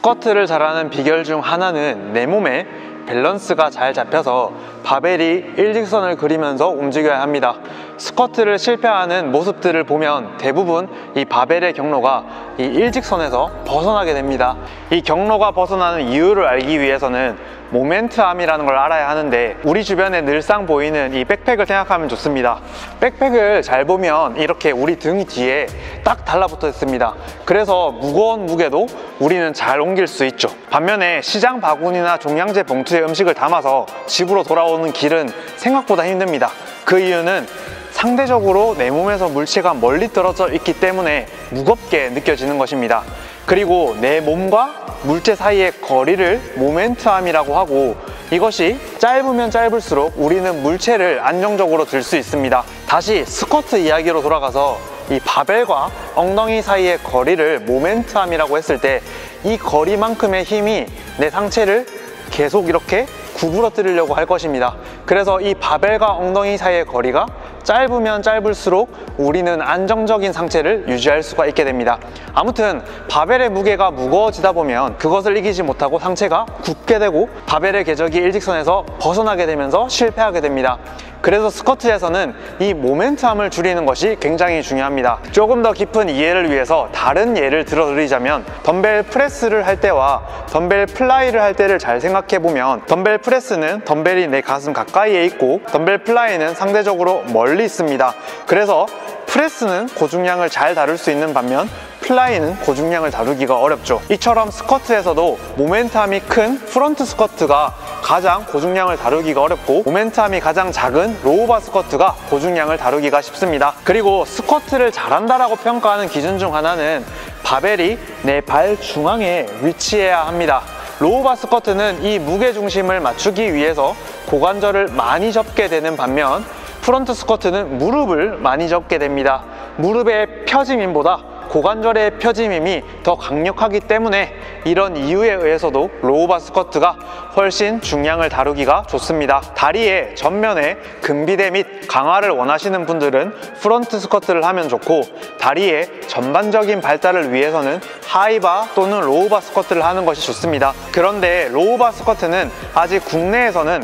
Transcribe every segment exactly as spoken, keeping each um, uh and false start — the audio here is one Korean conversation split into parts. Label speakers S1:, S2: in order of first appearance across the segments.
S1: 스쿼트를 잘하는 비결 중 하나는 내 몸에 밸런스가 잘 잡혀서 바벨이 일직선을 그리면서 움직여야 합니다. 스쿼트를 실패하는 모습들을 보면 대부분 이 바벨의 경로가 이 일직선에서 벗어나게 됩니다. 이 경로가 벗어나는 이유를 알기 위해서는 모멘트암이라는 걸 알아야 하는데, 우리 주변에 늘상 보이는 이 백팩을 생각하면 좋습니다. 백팩을 잘 보면 이렇게 우리 등 뒤에 딱 달라붙어 있습니다. 그래서 무거운 무게도 우리는 잘 옮길 수 있죠. 반면에 시장 바구니나 종량제 봉투에 음식을 담아서 집으로 돌아오는 길은 생각보다 힘듭니다. 그 이유는 상대적으로 내 몸에서 물체가 멀리 떨어져 있기 때문에 무겁게 느껴지는 것입니다. 그리고 내 몸과 물체 사이의 거리를 모멘트암이라고 하고, 이것이 짧으면 짧을수록 우리는 물체를 안정적으로 들 수 있습니다. 다시 스쿼트 이야기로 돌아가서 이 바벨과 엉덩이 사이의 거리를 모멘트암이라고 했을 때, 이 거리만큼의 힘이 내 상체를 계속 이렇게 구부러뜨리려고 할 것입니다. 그래서 이 바벨과 엉덩이 사이의 거리가 짧으면 짧을수록 우리는 안정적인 상체를 유지할 수가 있게 됩니다. 아무튼 바벨의 무게가 무거워지다 보면 그것을 이기지 못하고 상체가 굳게 되고 바벨의 궤적이 일직선에서 벗어나게 되면서 실패하게 됩니다. 그래서 스쿼트에서는 이 모멘트암을 줄이는 것이 굉장히 중요합니다. 조금 더 깊은 이해를 위해서 다른 예를 들어드리자면, 덤벨 프레스를 할 때와 덤벨 플라이를 할 때를 잘 생각해보면, 덤벨 프레스는 덤벨이 내 가슴 가까이에 있고 덤벨 플라이는 상대적으로 멀리 있습니다. 그래서 프레스는 고중량을 잘 다룰 수 있는 반면 플라이는 고중량을 다루기가 어렵죠. 이처럼 스쿼트에서도 모멘트암이 큰 프론트 스쿼트가 가장 고중량을 다루기가 어렵고, 모멘트암이 가장 작은 로우바 스쿼트가 고중량을 다루기가 쉽습니다. 그리고 스쿼트를 잘한다라고 평가하는 기준 중 하나는 바벨이 내 발 중앙에 위치해야 합니다. 로우바 스쿼트는 이 무게중심을 맞추기 위해서 고관절을 많이 접게 되는 반면, 프론트 스쿼트는 무릎을 많이 접게 됩니다. 무릎의 펴짐임보다 고관절의 펴짐임이 더 강력하기 때문에 이런 이유에 의해서도 로우바 스쿼트가 훨씬 중량을 다루기가 좋습니다. 다리의 전면에 근비대 및 강화를 원하시는 분들은 프론트 스쿼트를 하면 좋고, 다리의 전반적인 발달을 위해서는 하이바 또는 로우바 스쿼트를 하는 것이 좋습니다. 그런데 로우바 스쿼트는 아직 국내에서는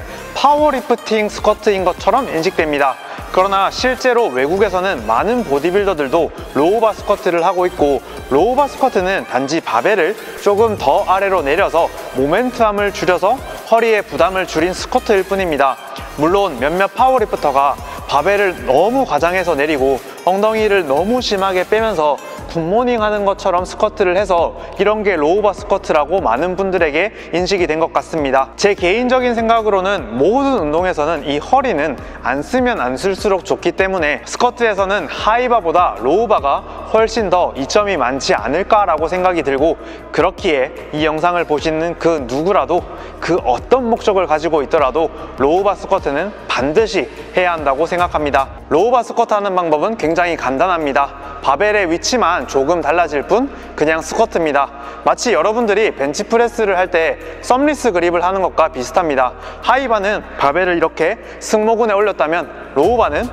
S1: 파워리프팅 스쿼트인 것처럼 인식됩니다. 그러나 실제로 외국에서는 많은 보디빌더들도 로우바 스쿼트를 하고 있고, 로우바 스쿼트는 단지 바벨을 조금 더 아래로 내려서 모멘트암을 줄여서 허리의 부담을 줄인 스쿼트일 뿐입니다. 물론 몇몇 파워리프터가 바벨을 너무 과장해서 내리고 엉덩이를 너무 심하게 빼면서 굿모닝 하는 것처럼 스쿼트를 해서 이런 게 로우바 스쿼트라고 많은 분들에게 인식이 된 것 같습니다. 제 개인적인 생각으로는 모든 운동에서는 이 허리는 안 쓰면 안 쓸수록 좋기 때문에 스쿼트에서는 하이바보다 로우바가 훨씬 더 이점이 많지 않을까라고 생각이 들고, 그렇기에 이 영상을 보시는 그 누구라도 그 어떤 목적을 가지고 있더라도 로우바 스쿼트는 반드시 해야 한다고 생각합니다. 로우바 스쿼트 하는 방법은 굉장히 간단합니다. 바벨의 위치만 조금 달라질 뿐 그냥 스쿼트입니다. 마치 여러분들이 벤치프레스를 할 때 썸리스 그립을 하는 것과 비슷합니다. 하이바는 바벨을 이렇게 승모근에 올렸다면 로우바는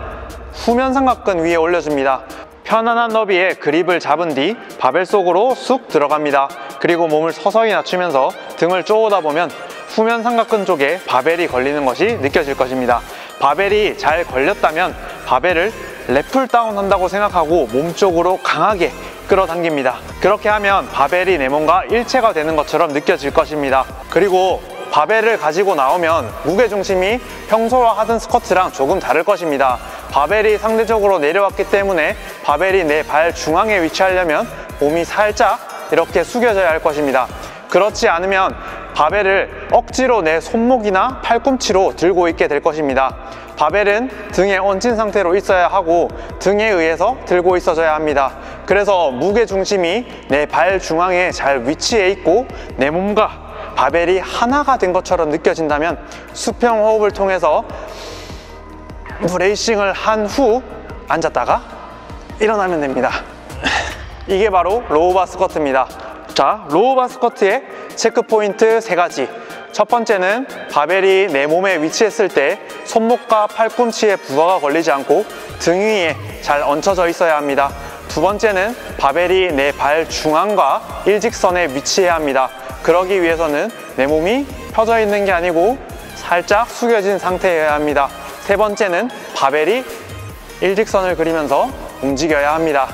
S1: 후면 삼각근 위에 올려줍니다. 편안한 너비에 그립을 잡은 뒤 바벨 속으로 쑥 들어갑니다. 그리고 몸을 서서히 낮추면서 등을 쪼으다 보면 후면 삼각근 쪽에 바벨이 걸리는 것이 느껴질 것입니다. 바벨이 잘 걸렸다면 바벨을 랩풀 다운 한다고 생각하고 몸쪽으로 강하게 끌어당깁니다. 그렇게 하면 바벨이 내 몸과 일체가 되는 것처럼 느껴질 것입니다. 그리고 바벨을 가지고 나오면 무게중심이 평소와 하던 스쿼트랑 조금 다를 것입니다. 바벨이 상대적으로 내려왔기 때문에 바벨이 내 발 중앙에 위치하려면 몸이 살짝 이렇게 숙여져야 할 것입니다. 그렇지 않으면 바벨을 억지로 내 손목이나 팔꿈치로 들고 있게 될 것입니다. 바벨은 등에 얹힌 상태로 있어야 하고 등에 의해서 들고 있어줘야 합니다. 그래서 무게중심이 내 발 중앙에 잘 위치해 있고 내 몸과 바벨이 하나가 된 것처럼 느껴진다면 수평 호흡을 통해서 브레이싱을 한 후 앉았다가 일어나면 됩니다. 이게 바로 로우바 스쿼트입니다. 자, 로우바 스쿼트의 체크 포인트 세 가지. 첫 번째는 바벨이 내 몸에 위치했을 때 손목과 팔꿈치에 부하가 걸리지 않고 등 위에 잘 얹혀져 있어야 합니다. 두 번째는 바벨이 내 발 중앙과 일직선에 위치해야 합니다. 그러기 위해서는 내 몸이 펴져 있는 게 아니고 살짝 숙여진 상태여야 합니다. 세 번째는 바벨이 일직선을 그리면서 움직여야 합니다.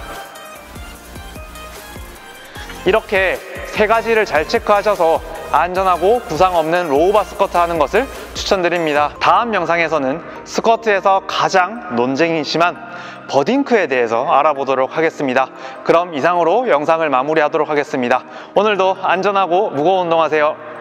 S1: 이렇게 세 가지를 잘 체크하셔서 안전하고 부상 없는 로우바 스쿼트 하는 것을 추천드립니다. 다음 영상에서는 스쿼트에서 가장 논쟁이 심한 버딩크에 대해서 알아보도록 하겠습니다. 그럼 이상으로 영상을 마무리하도록 하겠습니다. 오늘도 안전하고 무거운 운동하세요.